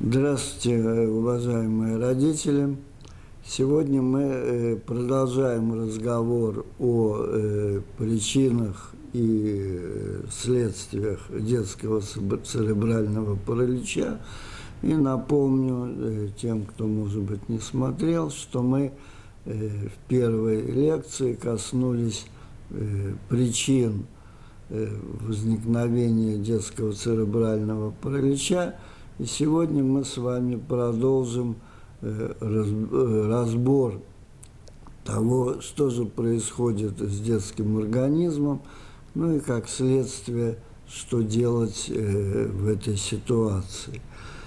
Здравствуйте, уважаемые родители. Сегодня мы продолжаем разговор о причинах и следствиях детского церебрального паралича. И напомню тем, кто, может быть, не смотрел, что мы в первой лекции коснулись причин возникновения детского церебрального паралича. И сегодня мы с вами продолжим разбор того, что же происходит с детским организмом, ну и как следствие, что делать в этой ситуации.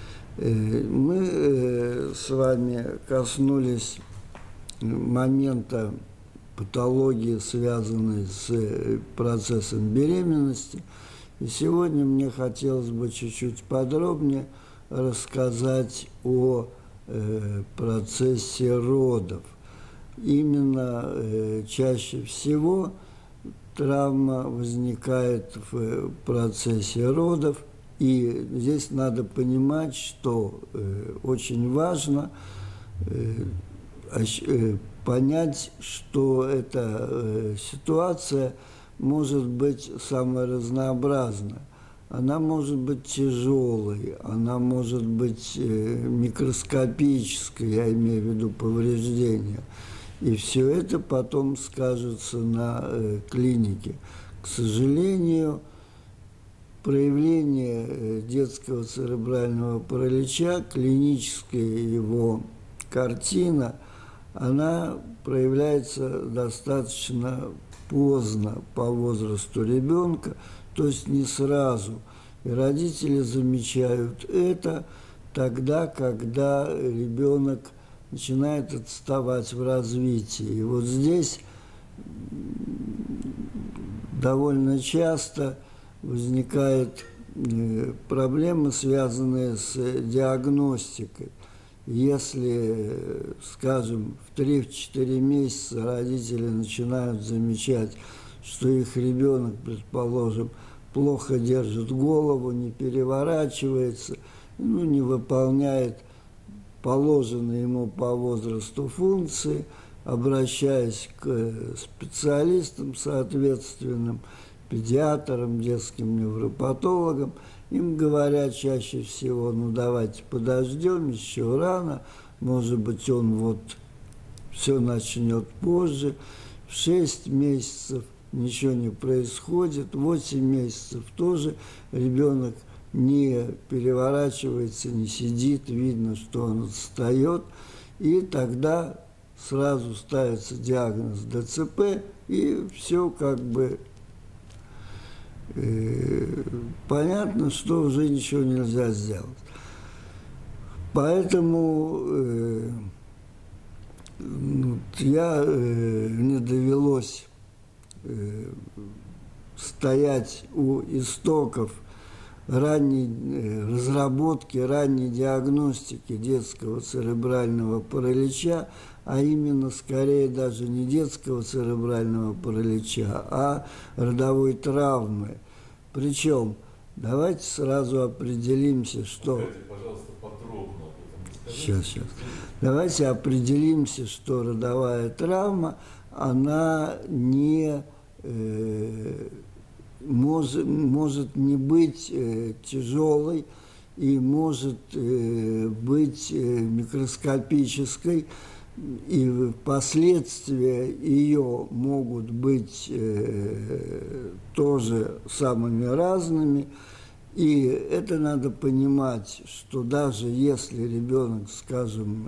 Мы с вами коснулись момента патологии, связанной с процессом беременности. И сегодня мне хотелось бы чуть-чуть подробнее рассказать о процессе родов. Именно чаще всего травма возникает в процессе родов, и здесь надо понимать, что очень важно понять, что эта ситуация может быть самая разнообразная. Она может быть тяжелой, она может быть микроскопической, я имею в виду повреждения. И все это потом скажется на клинике. К сожалению, проявление детского церебрального паралича, клиническая его картина, она проявляется достаточно поздно по возрасту ребенка, то есть не сразу. И родители замечают это тогда, когда ребенок начинает отставать в развитии. И вот здесь довольно часто возникают проблемы, связанные с диагностикой. Если, скажем, в 3-4 месяца родители начинают замечать, что их ребенок, предположим, плохо держит голову, не переворачивается, не выполняет положенные ему по возрасту функции, обращаясь к специалистам соответственным, педиатрам, детским невропатологам, им говорят чаще всего: давайте подождем, еще рано, может быть, он вот все начнет позже. В 6 месяцев ничего не происходит, 8 месяцев тоже ребенок не переворачивается, не сидит, видно, что он отстает, и тогда сразу ставится диагноз ДЦП, и все как бы понятно, что уже ничего нельзя сделать. Поэтому мне довелось стоять у истоков ранней разработки, ранней диагностики детского церебрального паралича, а именно скорее даже не детского церебрального паралича, а родовой травмы. Причем, давайте сразу определимся, что... Скажите, пожалуйста, подробно об этом. Сейчас. Давайте определимся, что родовая травма, она не может не быть тяжелой и может быть микроскопической, и последствия ее могут быть тоже самыми разными. И это надо понимать, что даже если ребенок, скажем,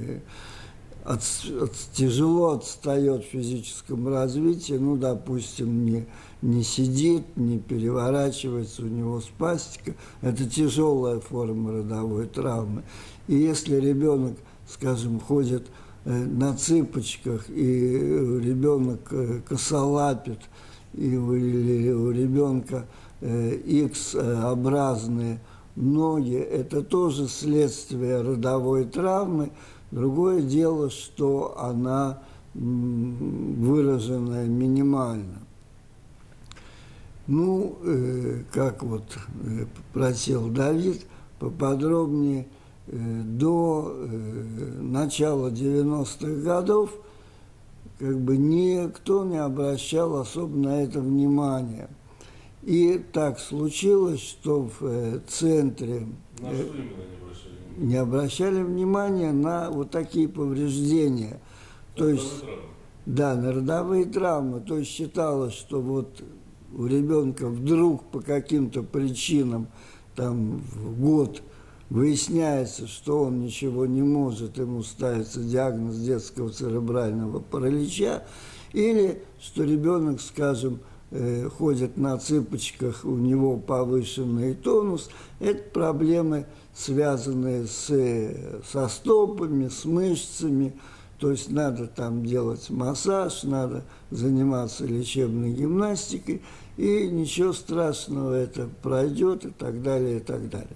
тяжело отстает в физическом развитии, допустим, не сидит, не переворачивается, у него спастика, это тяжелая форма родовой травмы. И если ребенок, скажем, ходит на цыпочках, и ребенок косолапит, или у ребенка X-образные ноги, это тоже следствие родовой травмы. Другое дело, что она выраженная минимально. Как вот просил Давид, поподробнее до начала 90-х годов как бы никто не обращал особо на это внимания. И так случилось, что в центре На что именно не обращали внимания? не обращали внимания на вот такие повреждения. То есть, да, на родовые травмы. То есть считалось, что вот у ребенка вдруг по каким-то причинам там в год выясняется, что он ничего не может, ему ставится диагноз детского церебрального паралича, или что ребенок, скажем, ходит на цыпочках, у него повышенный тонус. Это проблемы, связанные со стопами, с мышцами. То есть надо там делать массаж, надо заниматься лечебной гимнастикой, и ничего страшного, это пройдет, и так далее, и так далее.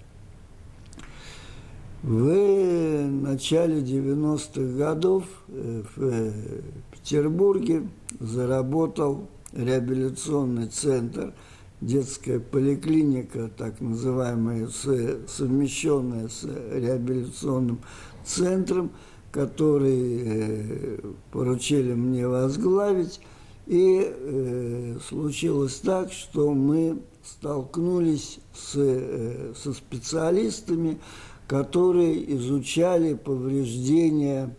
В начале 90-х годов в Петербурге заработал реабилитационный центр, детская поликлиника, так называемая, совмещенная с реабилитационным центром, который поручили мне возглавить. И случилось так, что мы столкнулись со специалистами, которые изучали повреждения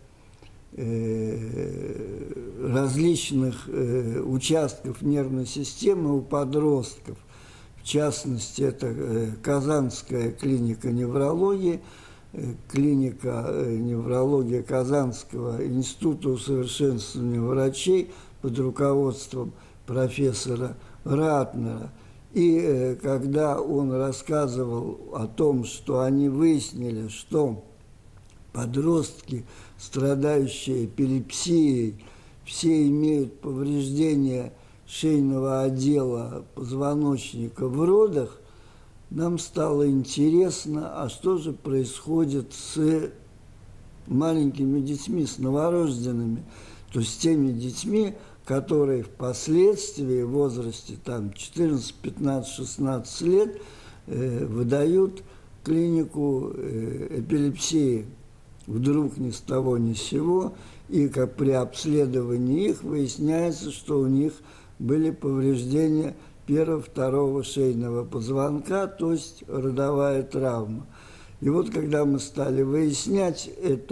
различных участков нервной системы у подростков. В частности, это Казанская клиника неврологии, клиника неврологии Казанского института усовершенствования врачей под руководством профессора Ратнера. И когда он рассказывал о том, что они выяснили, что подростки, страдающие эпилепсией, все имеют повреждения шейного отдела позвоночника в родах, нам стало интересно, а что же происходит с маленькими детьми, с новорожденными, то есть с теми детьми, которые впоследствии в возрасте там, 14, 15, 16 лет выдают клинику эпилепсии вдруг ни с того ни с сего, и как при обследовании их выясняется, что у них были повреждения первого-второго шейного позвонка, то есть родовая травма. И вот когда мы стали выяснять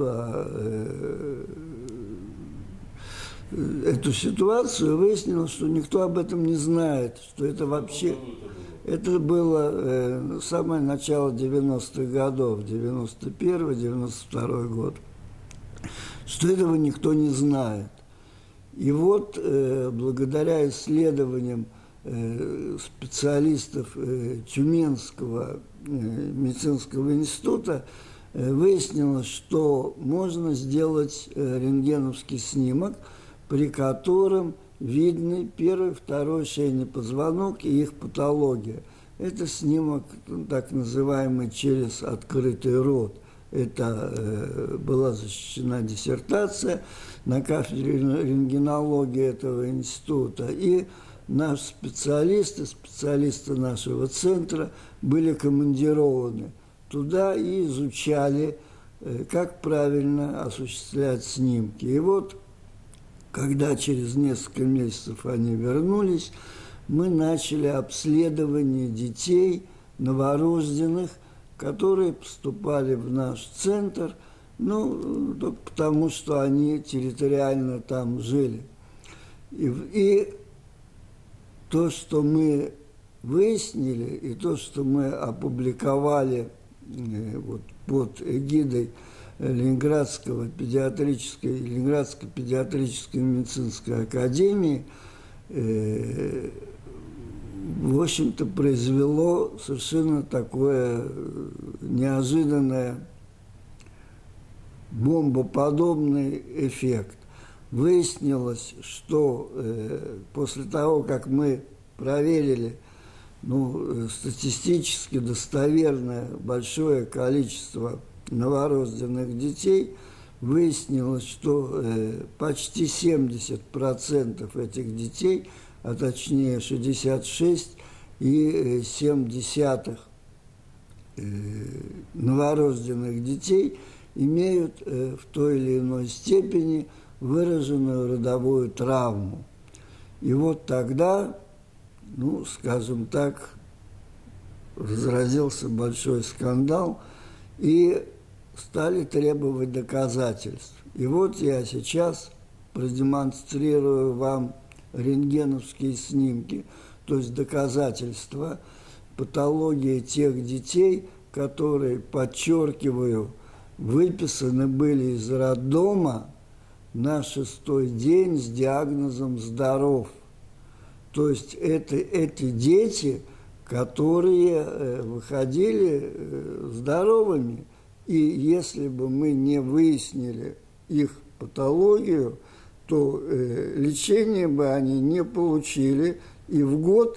эту ситуацию, выяснилось, что никто об этом не знает, что это вообще... Это было самое начало 90-х годов, 91-92 год, что этого никто не знает. И вот благодаря исследованиям специалистов Тюменского медицинского института выяснилось, что можно сделать рентгеновский снимок, при котором видны первый, второй шейный позвонок и их патология. Это снимок, так называемый через открытый рот. Это была защищена диссертация на кафедре рентгенологии этого института. И наши специалисты нашего центра были командированы туда и изучали, как правильно осуществлять снимки. И вот, когда через несколько месяцев они вернулись, мы начали обследование детей, новорожденных, которые поступали в наш центр, только потому, что они территориально там жили. И то, что мы выяснили, и то, что мы опубликовали вот, под эгидой Ленинградской педиатрической медицинской академии, в общем-то, произвело совершенно такое неожиданное, бомбоподобный эффект. Выяснилось, что после того, как мы проверили статистически достоверное большое количество новорожденных детей, выяснилось, что почти 70% этих детей, а точнее 66,7 новорожденных детей имеют в той или иной степени выраженную родовую травму. И вот тогда, ну, скажем так, разразился большой скандал, и стали требовать доказательств. И вот я сейчас продемонстрирую вам рентгеновские снимки, то есть доказательства патологии тех детей, которые, подчеркиваю, выписаны были из роддома на 6-й день с диагнозом «здоров». То есть это эти дети, которые выходили здоровыми. И если бы мы не выяснили их патологию, то лечение бы они не получили, и в год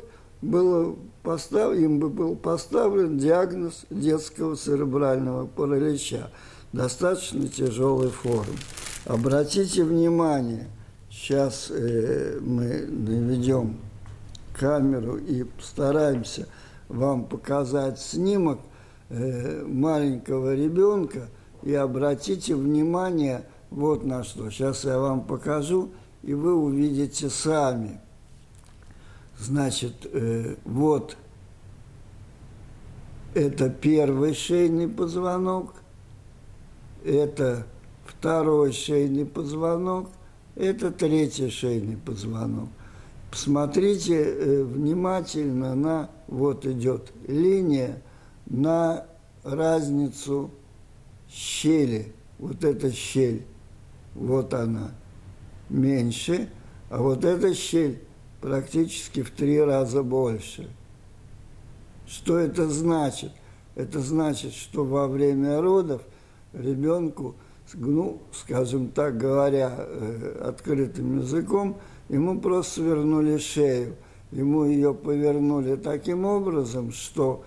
им бы был поставлен диагноз детского церебрального паралича, достаточно тяжелой формы. Обратите внимание, сейчас мы наведем камеру и постараемся вам показать снимок маленького ребенка, и обратите внимание вот на что. Сейчас я вам покажу, и вы увидите сами. Значит, вот это первый шейный позвонок, это второй шейный позвонок, это третий шейный позвонок. Посмотрите внимательно на, вот идет линия, на разницу щели. Вот эта щель, вот она, меньше, а вот эта щель практически в 3 раза больше. Что это значит? Это значит, что во время родов ребенку, ну, скажем так говоря, открытым языком, ему просто свернули шею. Ему ее повернули таким образом, что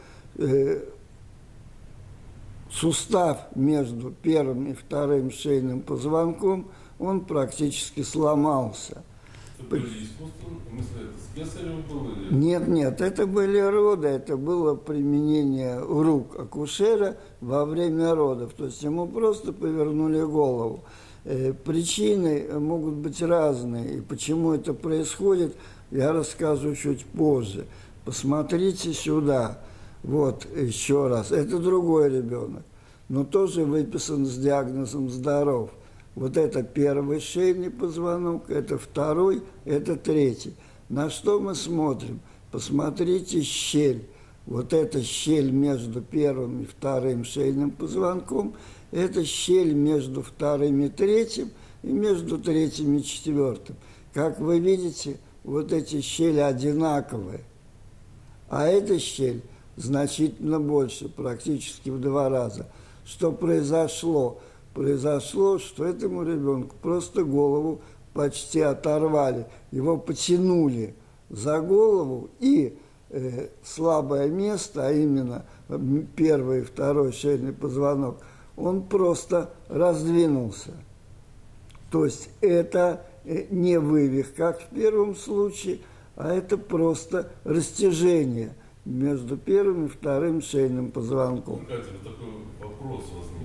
сустав между первым и вторым шейным позвонком, он практически сломался. Это были искусственные, в смысле, это с кесарем было? Нет, это были роды, это было применение рук акушера во время родов. То есть ему просто повернули голову. Причины могут быть разные, и почему это происходит, я расскажу чуть позже. Посмотрите сюда. Вот, еще раз. Это другой ребенок, но тоже выписан с диагнозом «здоров». Вот это первый шейный позвонок, это второй, это третий. На что мы смотрим? Посмотрите щель. Вот эта щель между первым и вторым шейным позвонком, это щель между вторым и третьим, и между третьим и четвертым. Как вы видите, вот эти щели одинаковые. А эта щель значительно больше, практически в 2 раза. Что произошло? Произошло, что этому ребенку просто голову почти оторвали. Его потянули за голову, и слабое место, а именно первый и второй шейный позвонок, он просто раздвинулся. То есть это не вывих, как в первом случае, а это просто растяжение между первым и вторым шейным позвонком. Катя, вот такой вопрос возник.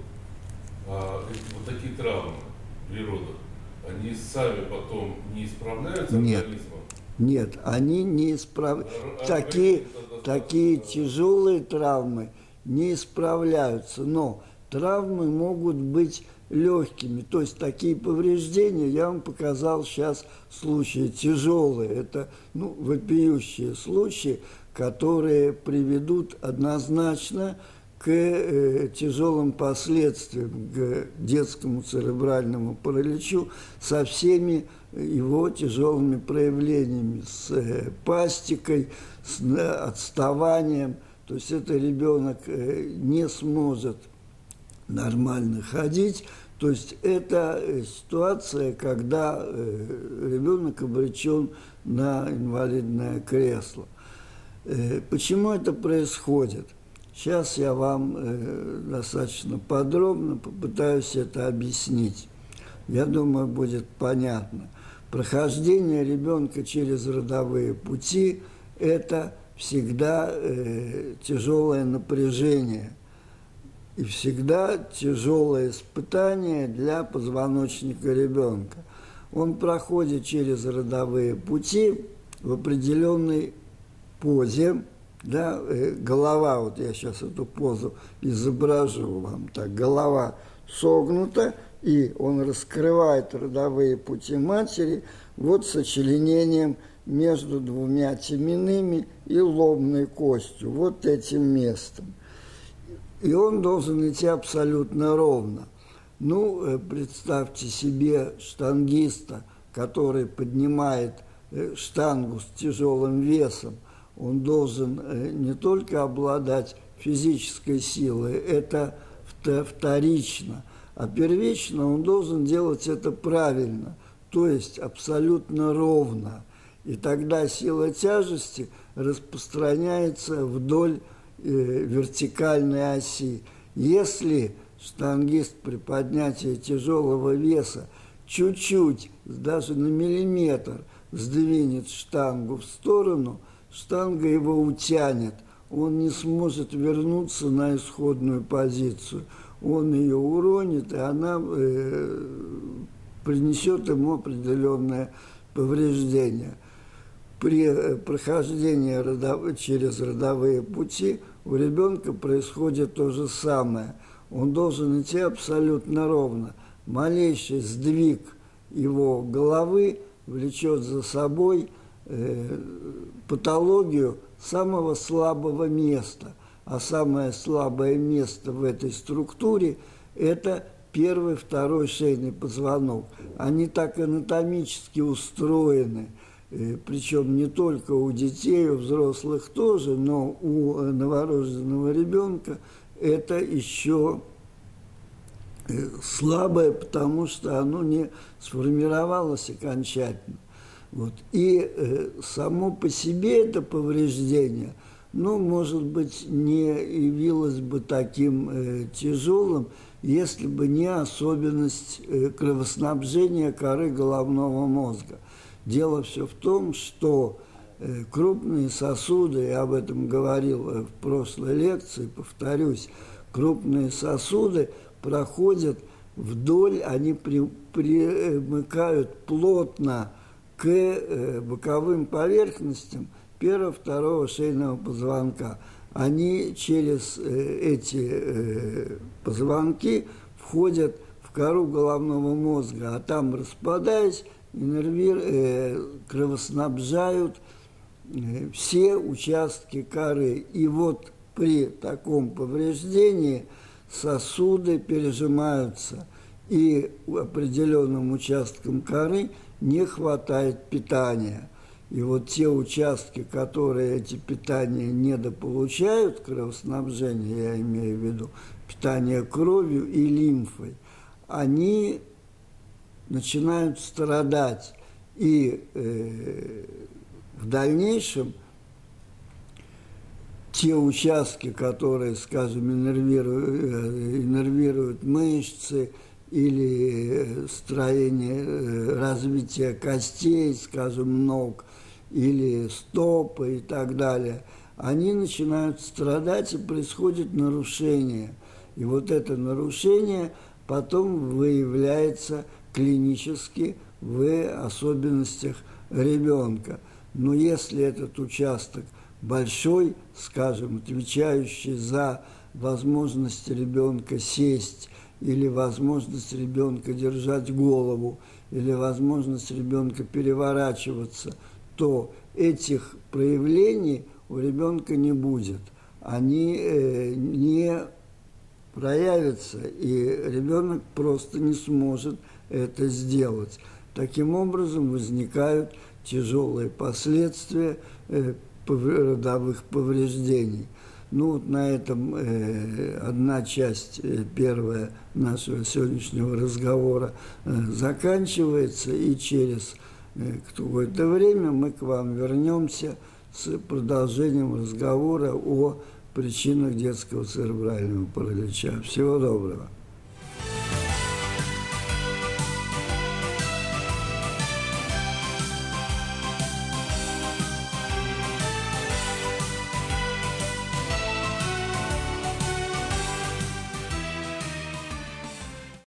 Вот такие травмы при родах, они сами потом не исправляются организмом? Нет, они не исправляются. Такие тяжелые травмы не исправляются, но травмы могут быть легкими. То есть такие повреждения, я вам показал сейчас случаи тяжелые. Это вопиющие случаи, которые приведут однозначно к тяжелым последствиям, к детскому церебральному параличу со всеми его тяжелыми проявлениями, с пастикой, с отставанием. То есть это ребенок не сможет нормально ходить. То есть это ситуация, когда ребенок обречен на инвалидное кресло. Почему это происходит? Сейчас я вам достаточно подробно попытаюсь это объяснить. Я думаю, будет понятно. Прохождение ребенка через родовые пути – это всегда тяжелое напряжение. и всегда тяжелое испытание для позвоночника ребенка. Он проходит через родовые пути в определенной позе, да, голова, вот я сейчас эту позу изображу вам, так, голова согнута, и он раскрывает родовые пути матери вот сочленением между двумя теменными и лобной костью, вот этим местом. И он должен идти абсолютно ровно. Ну, представьте себе штангиста, который поднимает штангу с тяжелым весом. Он должен не только обладать физической силой, это вторично, а первично он должен делать это правильно, то есть абсолютно ровно. И тогда сила тяжести распространяется вдоль вертикальной оси. Если штангист при поднятии тяжелого веса чуть-чуть, даже на миллиметр, сдвинет штангу в сторону, штанга его утянет, он не сможет вернуться на исходную позицию. Он ее уронит, и она принесет ему определенное повреждение. При прохождении через родовые пути у ребенка происходит то же самое. Он должен идти абсолютно ровно. Малейший сдвиг его головы влечет за собой патологию самого слабого места. А самое слабое место в этой структуре – это первый, второй шейный позвонок. Они так анатомически устроены, причем не только у детей, у взрослых тоже, но у новорожденного ребенка это еще слабое, потому что оно не сформировалось окончательно. Вот. И само по себе это повреждение, ну, может быть, не явилось бы таким тяжелым, если бы не особенность кровоснабжения коры головного мозга. Дело все в том, что крупные сосуды, я об этом говорил в прошлой лекции, повторюсь, крупные сосуды проходят вдоль, они примыкают плотно к боковым поверхностям первого, второго шейного позвонка. Они через эти позвонки входят в кору головного мозга, а там, распадаясь, кровоснабжают все участки коры. И вот при таком повреждении сосуды пережимаются, и определенным участкам коры не хватает питания. И вот те участки, которые эти питания недополучают, кровоснабжение, я имею в виду, питание кровью и лимфой, они начинают страдать. И в дальнейшем те участки, которые, скажем, иннервируют мышцы или строение, развитие костей, скажем, ног, или стопы и так далее, они начинают страдать, и происходит нарушение. И вот это нарушение потом выявляется клинически в особенностях ребенка. Но если этот участок большой, скажем, отвечающий за возможность ребенка сесть, или возможность ребенка держать голову, или возможность ребенка переворачиваться, то этих проявлений у ребенка не будет. Они не проявятся, и ребенок просто не сможет это сделать. Таким образом возникают тяжелые последствия родовых повреждений. Ну вот на этом одна часть, первая нашего сегодняшнего разговора заканчивается, и через какое-то время мы к вам вернемся с продолжением разговора о причинах детского церебрального паралича. Всего доброго.